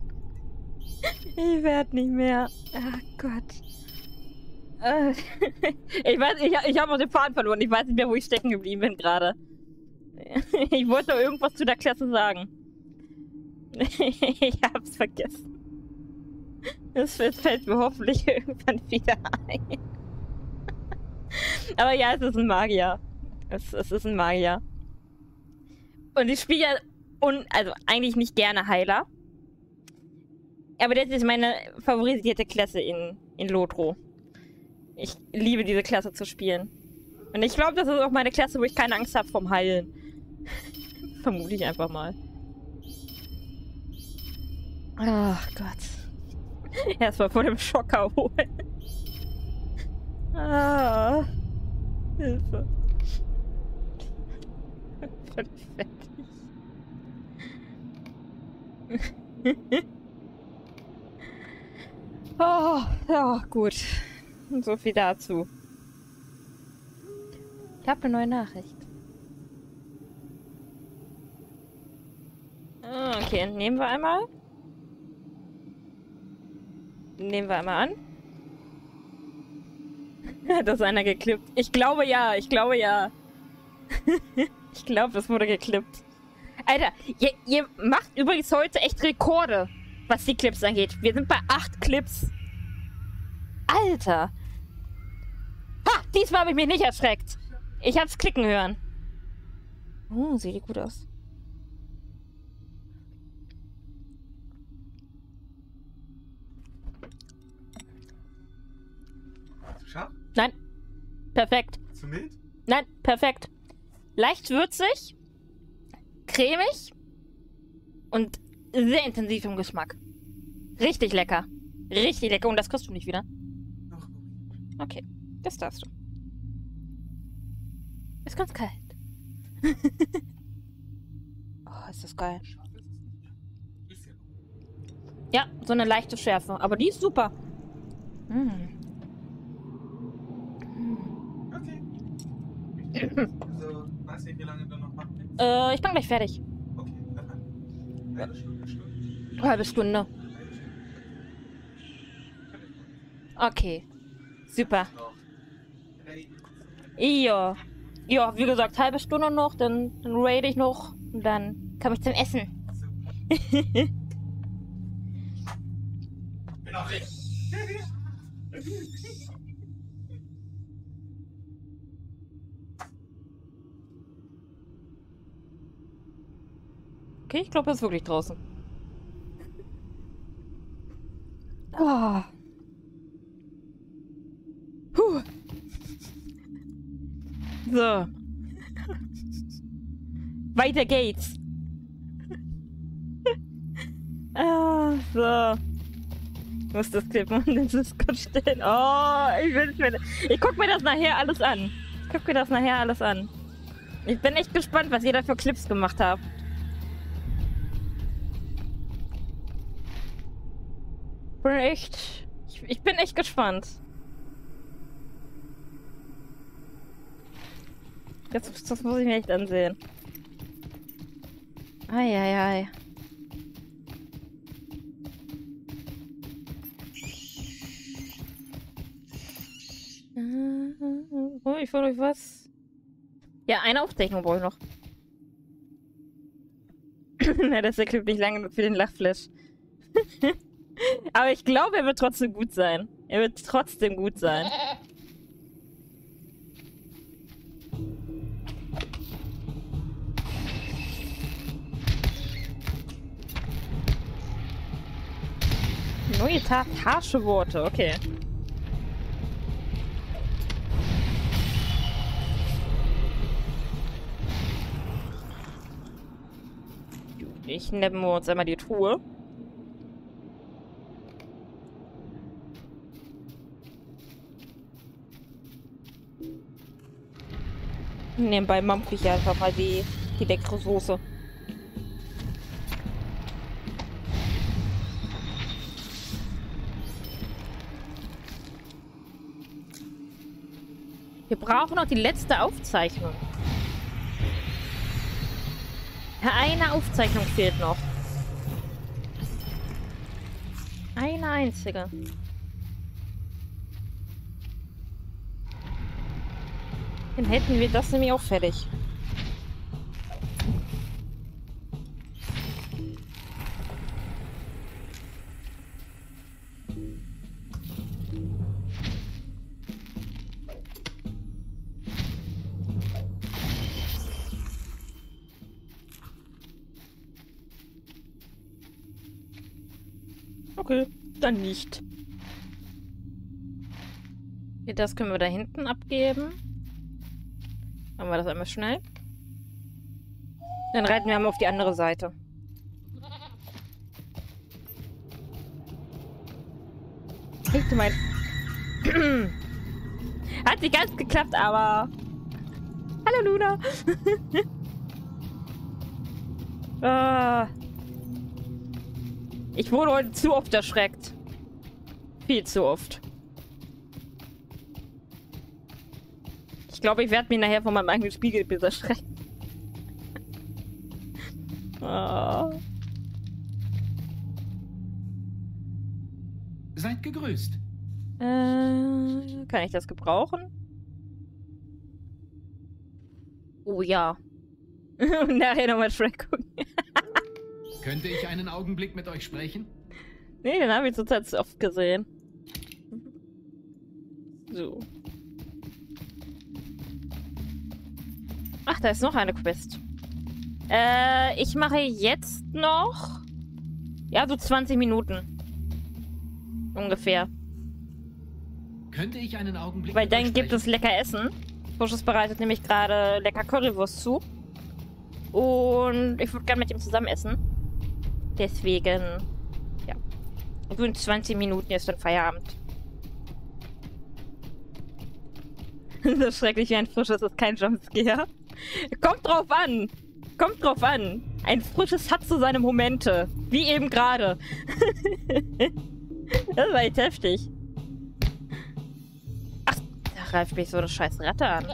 Ich werd nicht mehr. Ach Gott. Äh, ich weiß, ich, ich habe auch den Faden verloren. Ich weiß nicht mehr, wo ich stecken geblieben bin gerade. Ich wollte nur irgendwas zu der Klasse sagen. Ich hab's vergessen. Es fällt mir hoffentlich irgendwann wieder ein. Aber ja, es ist ein Magier. Es, es ist ein Magier. Und ich spiele ja, un, also eigentlich nicht gerne Heiler. Aber das ist meine favorisierte Klasse in, in Lotro. Ich liebe diese Klasse zu spielen. Und ich glaube, das ist auch meine Klasse, wo ich keine Angst habe vom Heilen. vermute ich einfach mal. Ach Gott. Erstmal vor dem Schocker holen. Ah. Hilfe. Völlig fertig. Oh, ja, gut. So viel dazu. Ich habe eine neue Nachricht. Okay, nehmen wir einmal. Nehmen wir einmal an. Hat das einer geklippt? Ich glaube ja, ich glaube ja. Ich glaube, das wurde geklippt. Alter, ihr, ihr macht übrigens heute echt Rekorde, was die Clips angeht. Wir sind bei acht Clips. Alter. Ha, diesmal habe ich mich nicht erschreckt. Ich hab's klicken hören. Oh, sieht die gut aus. Scharf? Nein. Perfekt. Zu mild? Nein, perfekt. Leicht würzig, cremig und sehr intensiv im Geschmack. Richtig lecker. Richtig lecker. Und das kriegst du nicht wieder. Noch. Okay, das darfst du. Ist ganz kalt. Oh, ist das geil. Scharf ist es nicht. Ist ja noch. Ja, so eine leichte Schärfe. Aber die ist super. Mm. Okay. Also, weißt du, wie lange du noch machen willst? Äh, ich bin gleich fertig. Okay, dann halbe Stunde, Stunde. Halbe Stunde. Okay. Super. Ja. Ja, wie gesagt, halbe Stunde noch, dann, dann raid ich noch und dann komme ich zum Essen. Bin auch ich. Okay, ich glaube, er ist wirklich draußen. Ah. Puh. So. Weiter geht's. Ah, so. Ich muss das klippen und den Discord stellen. Oh, ich will mir. Ich guck mir das nachher alles an. Ich guck mir das nachher alles an. Ich bin echt gespannt, was ihr da für Clips gemacht habt. Bin echt. Ich, ich bin echt gespannt. Das, das muss ich mir echt ansehen. Eieiei. Oh, ich von euch was? Ja, eine Aufzeichnung brauche ich noch. Na, das ist der Clip nicht lange für den Lachflash. Aber ich glaube, er wird trotzdem gut sein. Er wird trotzdem gut sein. Neue Tat, harsche Worte, okay. Ich nehme uns einmal die Truhe. Nebenbei mampfe ich einfach mal die, die leckere Soße. Wir brauchen noch die letzte Aufzeichnung. Ja, eine Aufzeichnung fehlt noch. Eine einzige. Dann hätten wir das nämlich auch fertig. Okay, dann nicht. Okay, das können wir da hinten abgeben. Machen wir das einmal schnell. Dann reiten wir mal auf die andere Seite. Hey, du mein... Hat nicht ganz geklappt, aber... Hallo, Luna. ah. Ich wurde heute zu oft erschreckt. Viel zu oft. Ich glaube, ich werde mich nachher von meinem eigenen Spiegelbild erschrecken. oh. Seid gegrüßt. Äh, kann ich das gebrauchen? Oh ja. Und nachher nochmal Shrek gucken. Könnte ich einen Augenblick mit euch sprechen? Nee, den habe ich zurzeit zu oft gesehen. So. Ach, da ist noch eine Quest. Äh, ich mache jetzt noch... Ja, so zwanzig Minuten. Ungefähr. Könnte ich einen Augenblick Weil mit euch dann gibt sprechen? es lecker Essen. Fusches bereitet nämlich gerade lecker Currywurst zu. Und ich würde gerne mit ihm zusammen essen. Deswegen, ja. So in zwanzig Minuten ist dann Feierabend. So schrecklich wie ein Frisches ist kein Jumpscare. Kommt drauf an. Kommt drauf an. Ein Frisches hat so seine Momente. Wie eben gerade. Das war echt heftig. Ach, da greift mich so eine scheiß Ratte an.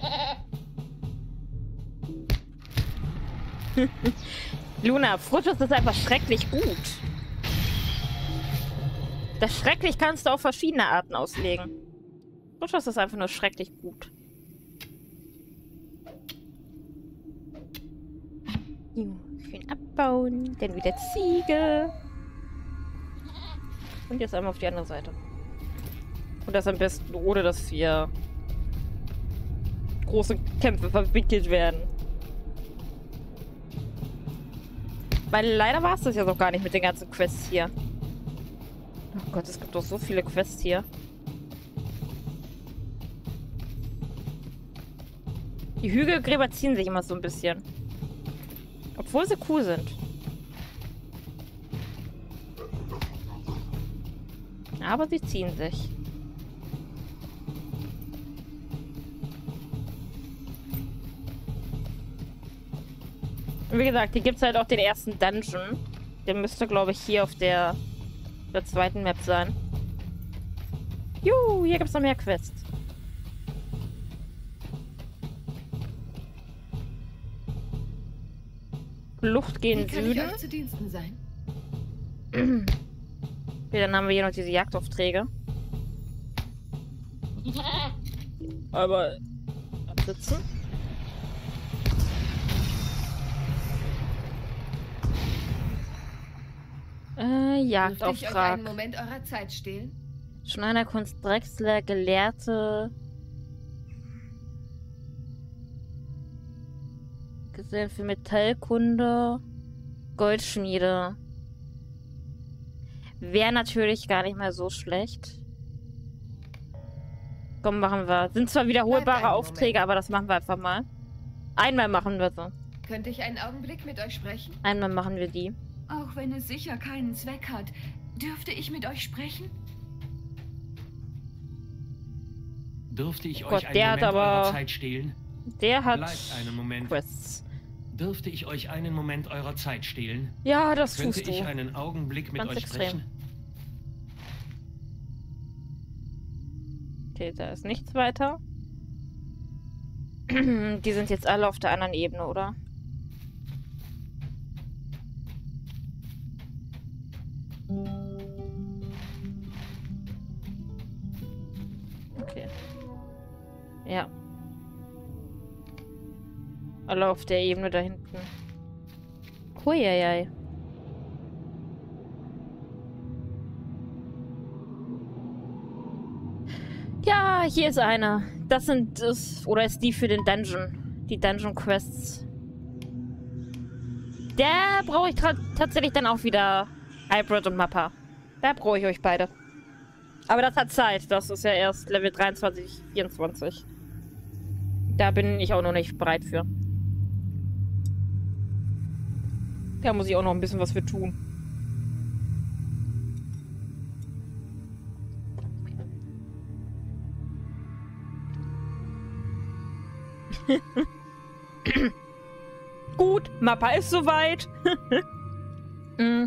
Luna, Frisches ist einfach schrecklich gut. Das schrecklich kannst du auf verschiedene Arten auslegen. Frisches ist einfach nur schrecklich gut. Jo, schön abbauen, dann wieder Ziege. Und jetzt einmal auf die andere Seite. Und das am besten, ohne dass hier große Kämpfe verwickelt werden. Weil leider war es das ja noch gar nicht mit den ganzen Quests hier. Oh Gott, es gibt doch so viele Quests hier. Die Hügelgräber ziehen sich immer so ein bisschen. Obwohl sie cool sind. Aber sie ziehen sich. Und wie gesagt, hier gibt es halt auch den ersten Dungeon. Der müsste, glaube ich, hier auf der, der zweiten Map sein. Juhu, hier gibt es noch mehr Quests. Luft gehen Wie kann ich Süden. euch zu Diensten sein? Okay, dann haben wir hier noch diese Jagdaufträge. Aber absitzen. Äh, Dürfte ich euch Jagdauftrag. einen Moment eurer Zeit stehlen? Schneider, Kunst, Drechsler, Gelehrte. Gesellen für Metallkunde. Goldschmiede. Wäre natürlich gar nicht mal so schlecht. Komm, machen wir. Sind zwar wiederholbare Aufträge, aber das machen wir einfach mal. Einmal machen wir so. Könnte ich einen Augenblick mit euch sprechen? Einmal machen wir die. Auch wenn es sicher keinen Zweck hat, dürfte ich mit euch sprechen? Dürfte ich Gott, euch einen der hat Moment aber- eurer Zeit stehlen? Der hat Bleibt einen Moment. Quests. Dürfte ich euch einen Moment eurer Zeit stehlen? Ja, das Könnte tust du. ich einen Augenblick mit Ganz euch extrem. sprechen? Okay, da ist nichts weiter. Die sind jetzt alle auf der anderen Ebene, oder? Okay. Ja. Alle auf der Ebene da hinten. Huiuiui. Ja, hier ist eine. Das sind das, oder ist die für den Dungeon? Die Dungeon Quests. Da brauche ich tatsächlich dann auch wieder Hybrid und Mappa. Da brauche ich euch beide. Aber das hat Zeit. Das ist ja erst Level dreiundzwanzig, vierundzwanzig. Da bin ich auch noch nicht bereit für. Da muss ich auch noch ein bisschen was für tun. Gut, Mappa ist soweit. mm.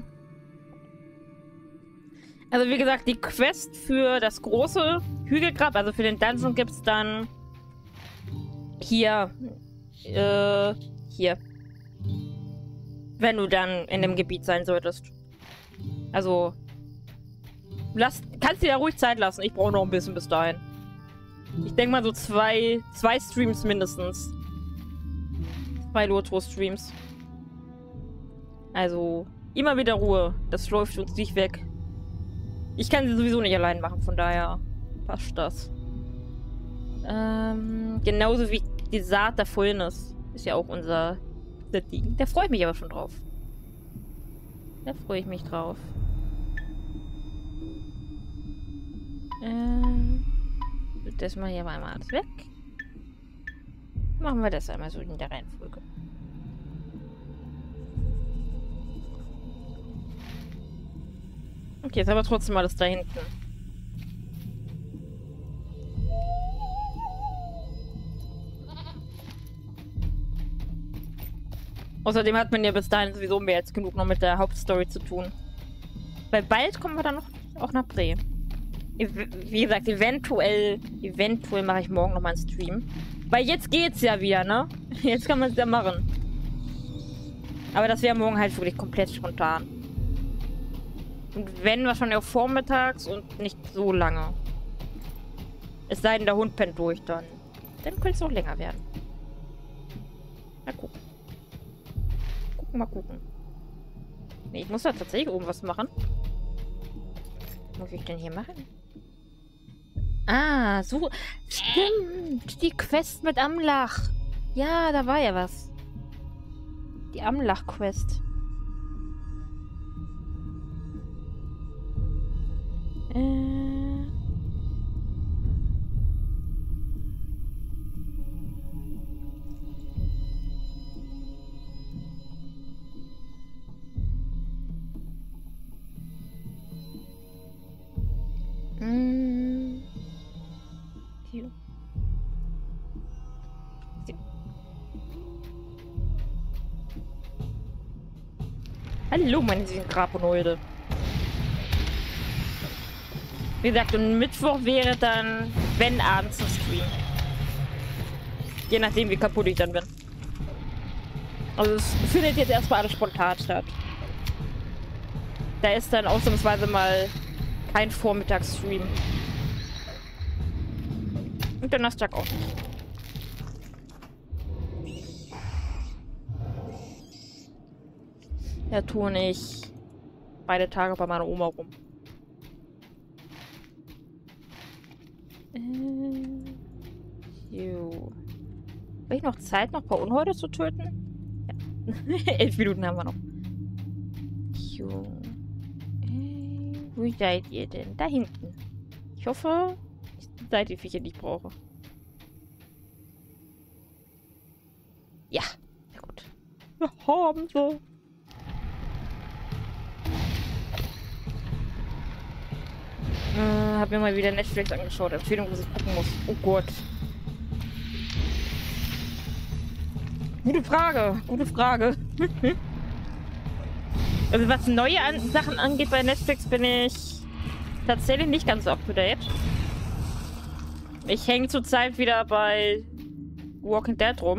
Also wie gesagt, die Quest für das große Hügelgrab, also für den Dungeon, gibt es dann hier. Äh, hier. Wenn du dann in dem Gebiet sein solltest. Also, lass, kannst dir da ruhig Zeit lassen. Ich brauche noch ein bisschen bis dahin. Ich denke mal so zwei, zwei Streams mindestens. Zwei Lotro-Streams. Also, immer wieder Ruhe. Das läuft uns nicht weg. Ich kann sie sowieso nicht allein machen, von daher passt das. Ähm, genauso wie die Saat der Fäulnis. Ist ja auch unser Ding. Da freue ich mich aber schon drauf. Da freue ich mich drauf. Ähm, das mal hier mal alles weg. Machen wir das einmal so in der Reihenfolge. Okay, ist aber trotzdem alles da hinten. Außerdem hat man ja bis dahin sowieso mehr als genug noch mit der Hauptstory zu tun. Weil bald kommen wir dann noch auch nach Bre. Wie gesagt, eventuell, eventuell mache ich morgen nochmal einen Stream. Weil jetzt geht's ja wieder, ne? Jetzt kann man es ja machen. Aber das wäre morgen halt wirklich komplett spontan. Und wenn, wahrscheinlich auch vormittags und nicht so lange. Es sei denn, der Hund pennt durch, dann. Dann könnte es auch länger werden. Mal gucken. Gucken, mal gucken. Nee, ich muss da tatsächlich oben was machen. Was muss ich denn hier machen? Ah, so. Stimmt. Die Quest mit Amlach. Ja, da war ja was. Die Amlach-Quest. Äh. Mm. Hier. Hier. Hallo, meine süßen Graponoide. Wie gesagt, und Mittwoch wäre dann, wenn abends ein Stream. Je nachdem, wie kaputt ich dann bin. Also es findet jetzt erstmal alles spontan statt. Da ist dann ausnahmsweise mal kein Vormittagsstream. Und Donnerstag auch nicht. Da tue ich beide Tage bei meiner Oma rum. Äh, jo. Habe ich noch Zeit, noch ein paar Unholde zu töten? Ja. Elf Minuten haben wir noch. Jo. Äh, wo seid ihr denn? Da hinten. Ich hoffe, ihr seid die Viecher, die ich brauche. Ja. Ja gut. Wir haben sie. Äh, hab mir mal wieder Netflix angeschaut. Empfehlung, was ich gucken muss. Oh Gott. Gute Frage. Gute Frage. Also was neue an Sachen angeht bei Netflix, bin ich tatsächlich nicht ganz so up to date. Ich hänge zurzeit wieder bei Walking Dead rum.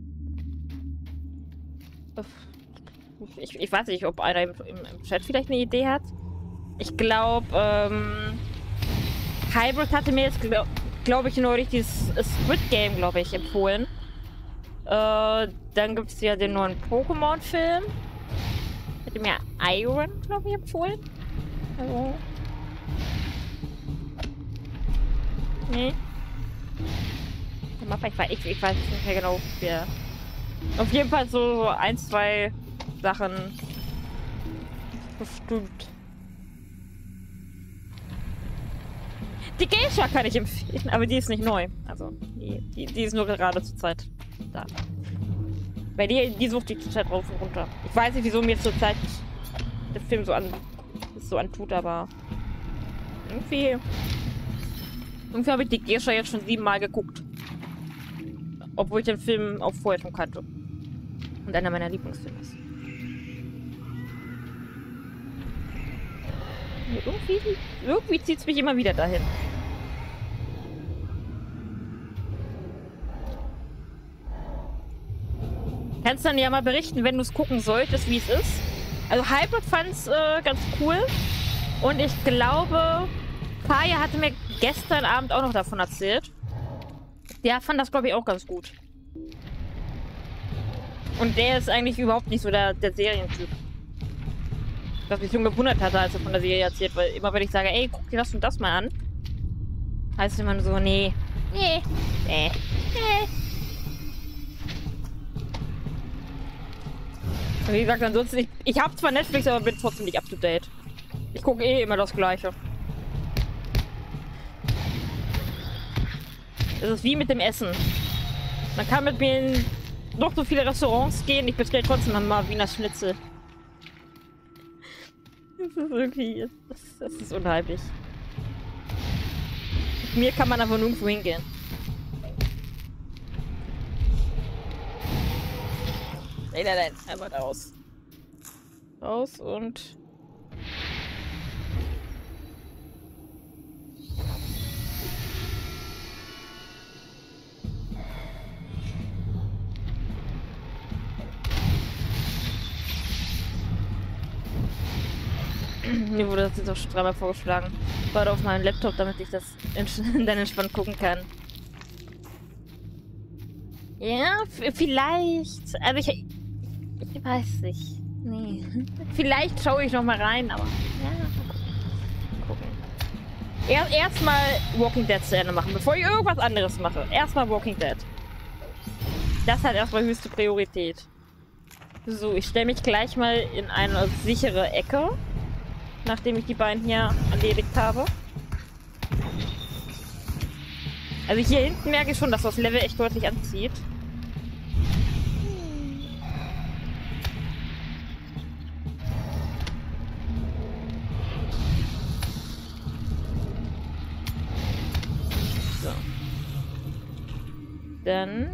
Ich, ich weiß nicht, ob einer im, im, im Chat vielleicht eine Idee hat. Ich glaube, ähm, Hybrid hatte mir jetzt, glaube glaub ich, neulich dieses Squid Game, glaube ich, empfohlen. Äh, dann gibt es ja den neuen Pokémon-Film. Hätte mir Iron, glaube ich, empfohlen. Also. Nee. Ich, weiß, ich, ich weiß nicht mehr genau, wer. Auf jeden Fall so ein, zwei Sachen. Bestimmt. Die Geisha kann ich empfehlen, aber die ist nicht neu. Also, die, die, die ist nur gerade zur Zeit da. Bei dir, die sucht die Zeit rauf und runter. Ich weiß nicht, wieso mir zur Zeit der Film so an das so antut, aber irgendwie irgendwie habe ich die Geisha jetzt schon siebenmal geguckt. Obwohl ich den Film auch vorher schon kannte. Und einer meiner Lieblingsfilme ist. Irgendwie, irgendwie zieht es mich immer wieder dahin. Kannst dann ja mal berichten, wenn du es gucken solltest, wie es ist. Also Hybrid fand es äh, ganz cool. Und ich glaube, Kaya hatte mir gestern Abend auch noch davon erzählt. Der fand das, glaube ich, auch ganz gut. Und der ist eigentlich überhaupt nicht so der, der Serientyp. Was mich schon gewundert hatte, als er von der Serie erzählt, weil immer wenn ich sage, ey, guck dir das und das mal an, heißt es immer nur so, nee, nee, nee, nee. Und wie gesagt, ansonsten, ich, ich habe zwar Netflix, aber bin trotzdem nicht up to date. Ich gucke eh immer das Gleiche. Es ist wie mit dem Essen. Man kann mit mir in noch so viele Restaurants gehen, ich bestelle trotzdem mal Wiener Schnitzel. Das ist irgendwie... Das, das ist unheimlich. Mit mir kann man aber nirgendwo hingehen. Nein, nein, nein. Einmal raus. Raus und... Mir wurde das jetzt auch schon dreimal vorgeschlagen. Gerade auf meinem Laptop, damit ich das dann entspannt gucken kann. Ja, vielleicht. Also ich... Ich weiß nicht. Nee. Vielleicht schaue ich noch mal rein, aber... Ja, gucken. Er, Erstmal Walking Dead zu Ende machen, bevor ich irgendwas anderes mache. Erstmal Walking Dead. Das hat erstmal höchste Priorität. So, ich stelle mich gleich mal in eine sichere Ecke. Nachdem ich die beiden hier erledigt habe. Also hier hinten merke ich schon, dass das Level echt deutlich anzieht. So. Dann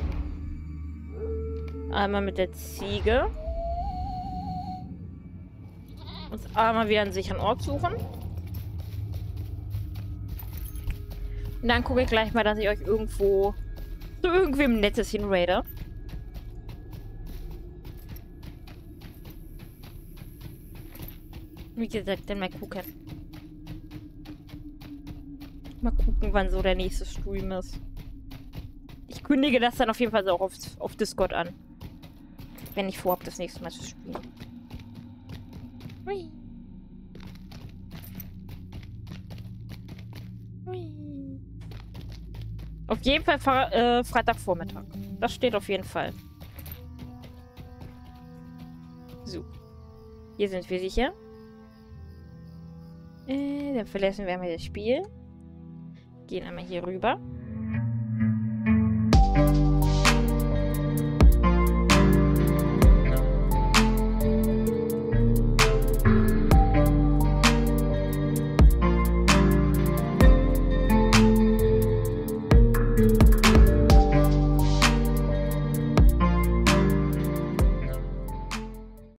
einmal mit der Ziege. Uns einmal wieder einen sicheren Ort suchen. Und dann gucke ich gleich mal, dass ich euch irgendwo zu irgendwem Nettes hinraide. Wie gesagt, dann mal gucken. Mal gucken, wann so der nächste Stream ist. Ich kündige das dann auf jeden Fall auch auf, auf Discord an. Wenn ich vorhabe, das nächste Mal zu spielen. Hui. Hui. Auf jeden Fall Fre äh, Freitagvormittag. Das steht auf jeden Fall. So. Hier sind wir sicher. Äh, dann verlassen wir einmal das Spiel. Gehen einmal hier rüber.